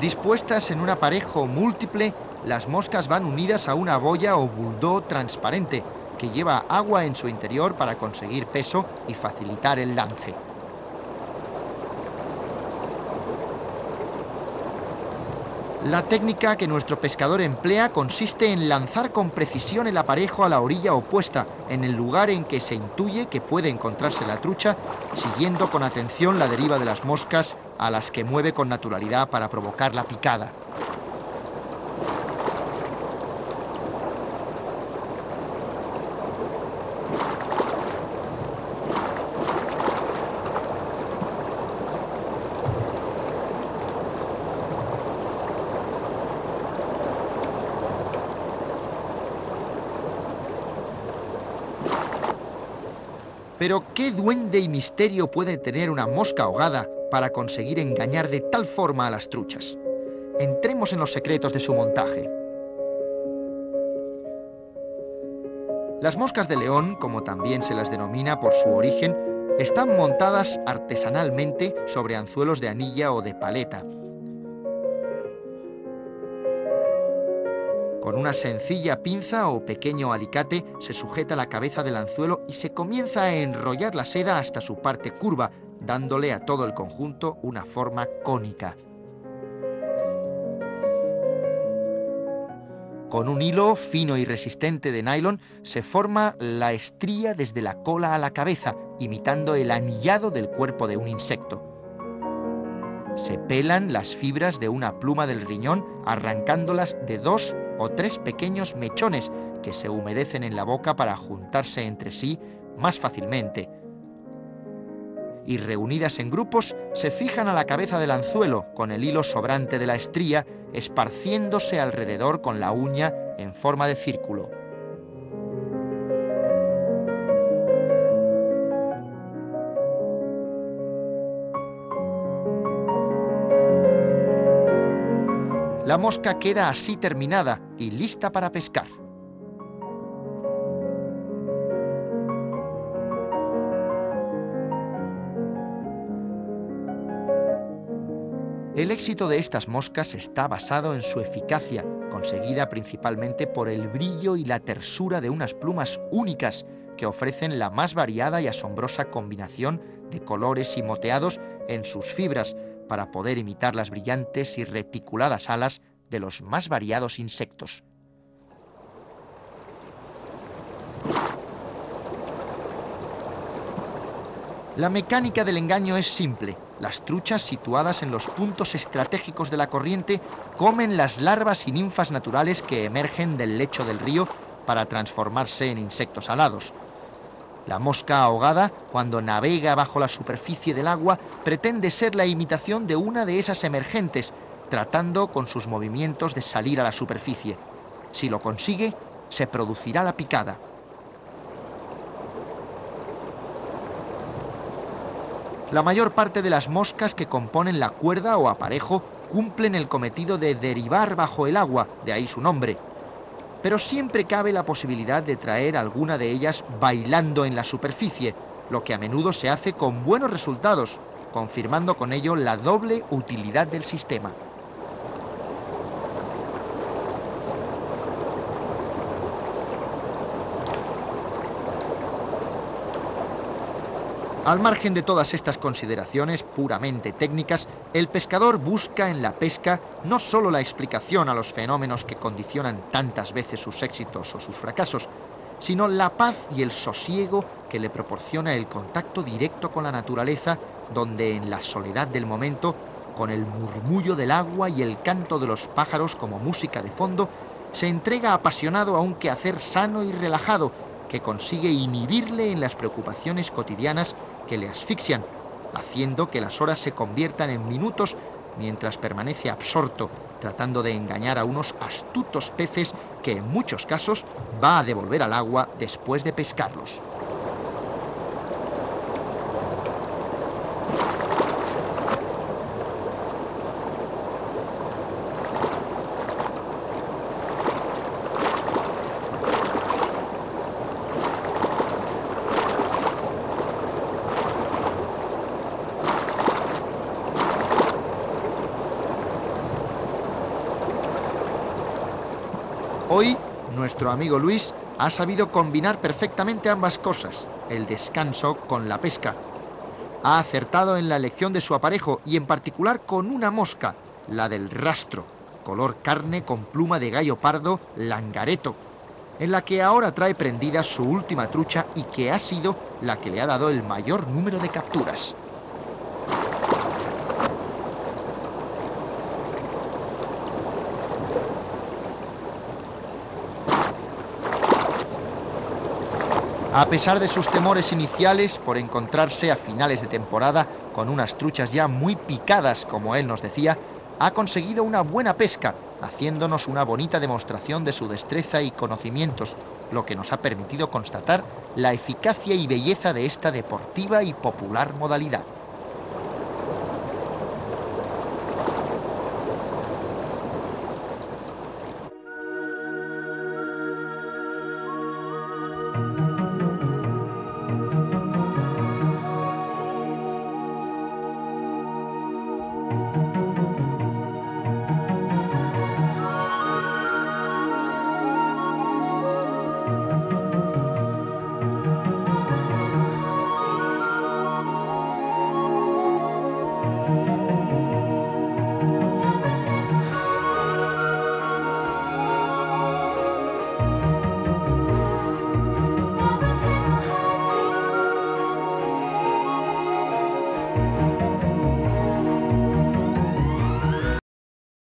Dispuestas en un aparejo múltiple, las moscas van unidas a una boya o buldó transparente que lleva agua en su interior para conseguir peso y facilitar el lance. La técnica que nuestro pescador emplea consiste en lanzar con precisión el aparejo a la orilla opuesta, en el lugar en que se intuye que puede encontrarse la trucha, siguiendo con atención la deriva de las moscas a las que mueve con naturalidad para provocar la picada. Pero ¿qué duende y misterio puede tener una mosca ahogada para conseguir engañar de tal forma a las truchas? Entremos en los secretos de su montaje. Las moscas de león, como también se las denomina por su origen, están montadas artesanalmente sobre anzuelos de anilla o de paleta. Con una sencilla pinza o pequeño alicate se sujeta la cabeza del anzuelo y se comienza a enrollar la seda hasta su parte curva, dándole a todo el conjunto una forma cónica. Con un hilo fino y resistente de nylon se forma la estría desde la cola a la cabeza, imitando el anillado del cuerpo de un insecto. Se pelan las fibras de una pluma del riñón, arrancándolas de 2 o 3 pequeños mechones que se humedecen en la boca para juntarse entre sí más fácilmente. Y reunidas en grupos, se fijan a la cabeza del anzuelo con el hilo sobrante de la estría, esparciéndose alrededor con la uña en forma de círculo. La mosca queda así terminada y lista para pescar. El éxito de estas moscas está basado en su eficacia, conseguida principalmente por el brillo y la tersura de unas plumas únicas que ofrecen la más variada y asombrosa combinación de colores y moteados en sus fibras para poder imitar las brillantes y reticuladas alas de los más variados insectos. La mecánica del engaño es simple. Las truchas situadas en los puntos estratégicos de la corriente comen las larvas y ninfas naturales que emergen del lecho del río para transformarse en insectos alados. La mosca ahogada, cuando navega bajo la superficie del agua, pretende ser la imitación de una de esas emergentes, tratando con sus movimientos de salir a la superficie. Si lo consigue, se producirá la picada. La mayor parte de las moscas que componen la cuerda o aparejo cumplen el cometido de derivar bajo el agua, de ahí su nombre. Pero siempre cabe la posibilidad de traer alguna de ellas bailando en la superficie, lo que a menudo se hace con buenos resultados, confirmando con ello la doble utilidad del sistema. Al margen de todas estas consideraciones puramente técnicas, el pescador busca en la pesca no solo la explicación a los fenómenos que condicionan tantas veces sus éxitos o sus fracasos, sino la paz y el sosiego que le proporciona el contacto directo con la naturaleza, donde en la soledad del momento, con el murmullo del agua y el canto de los pájaros como música de fondo, se entrega apasionado a un quehacer sano y relajado que consigue inhibirle en las preocupaciones cotidianas que le asfixian, haciendo que las horas se conviertan en minutos mientras permanece absorto, tratando de engañar a unos astutos peces que en muchos casos va a devolver al agua después de pescarlos. Hoy, nuestro amigo Luis ha sabido combinar perfectamente ambas cosas, el descanso con la pesca. Ha acertado en la elección de su aparejo y en particular con una mosca, la del rastro, color carne con pluma de gallo pardo langareto, en la que ahora trae prendida su última trucha y que ha sido la que le ha dado el mayor número de capturas. A pesar de sus temores iniciales por encontrarse a finales de temporada con unas truchas ya muy picadas, como él nos decía, ha conseguido una buena pesca, haciéndonos una bonita demostración de su destreza y conocimientos, lo que nos ha permitido constatar la eficacia y belleza de esta deportiva y popular modalidad.